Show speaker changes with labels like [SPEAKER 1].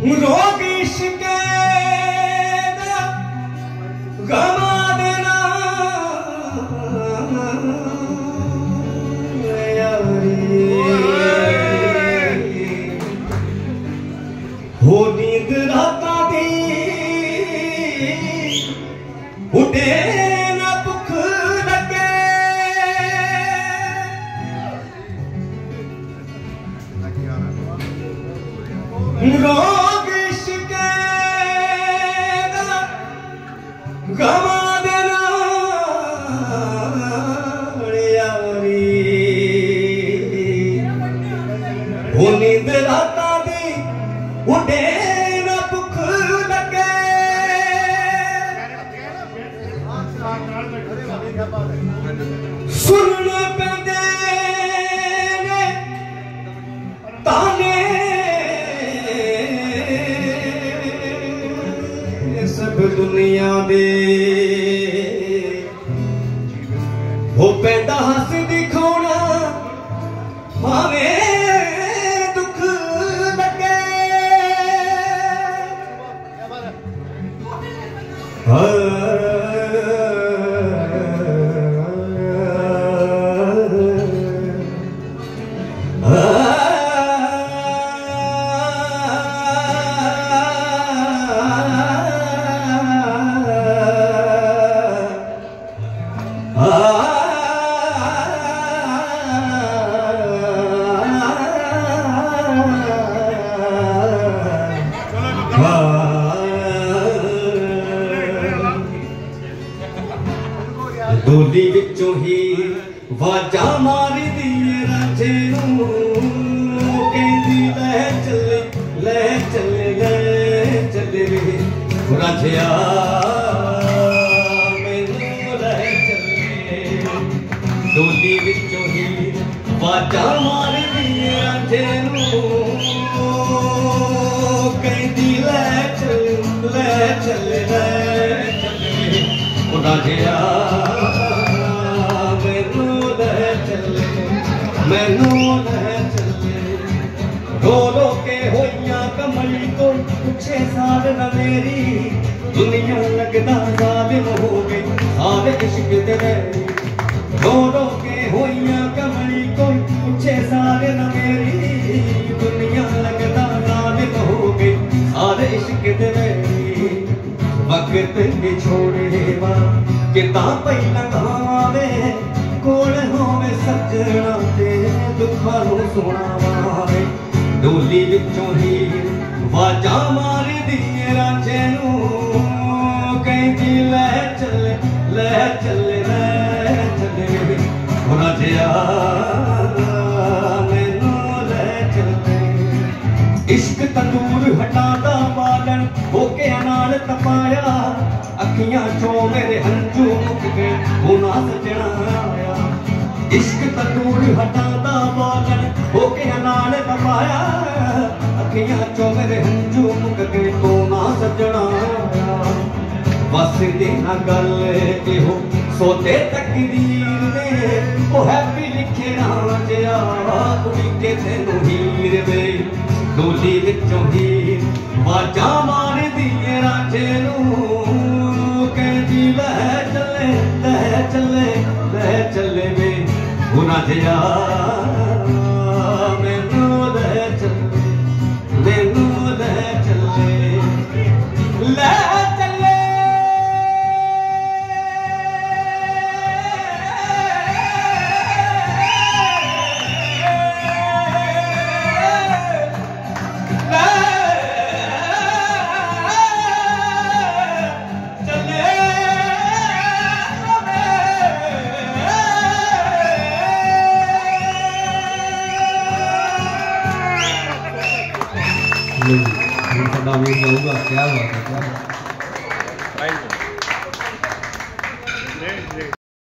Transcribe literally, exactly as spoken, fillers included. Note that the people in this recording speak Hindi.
[SPEAKER 1] रोग इश्क दा गमा देना यारी हो नींद रातां दी उठे ना भुख लगे रोग इश्क दा गमा देना यारी हो नींद रातां दी उठे ना भुख लगे सुन पैंदे ने ताने सब दुनिया दे हो पैंदा हस दिखाना भावे दुख लगे डोली विचों ही वाजा मारी दी राजे नूं कहंदी लै चले लै चले लै चले वे राजिया मैनूं लै चले डोली विचों ही वाजा मारी दी राजे नूं कहंदी लै चले लै चले लै चले राजिया मैनू लै चले रो रो के होइयां कमली तो पुछे साल न मेरी दुनिया लगदा जालिम हो गई सारे इश्क दे रो रो के होइयां कमली तो पुछे साल न मेरी दुनिया लगदा जालिम हो गई सारे इश्क दे वक्त के छोड़े वा कितां पहला गावे कोल होवे सजना ते दुखां नूं सुणावे डोली विचों ही वाजा मारी दी राजे नूं कहंदी लै चले लै चले लै चले राजिया मैनूं लै चले इश्क तंदूर हटादा बालन होके नाल तपाया अखियां चों मेरे हंझू मुक गए होना सजना आया इश्क तंदूर हटादा बालन होके नाल तपाया अखियां चों मेरे हंझू मुक गए होना सजना आया बस देना गल इहो सोते तकदीर ने ओ हैप्पी लिखे ना जिया कुड़ी के तैनूं हीर वे डोली विचों ही वाजा मार दी राजे नूं कहंदी लै चले लै चले लै चले वे राजिया मैनूं लै चले मैनूं लै चले लै चले
[SPEAKER 2] नहीं, जाऊँगा क्या बात है क्या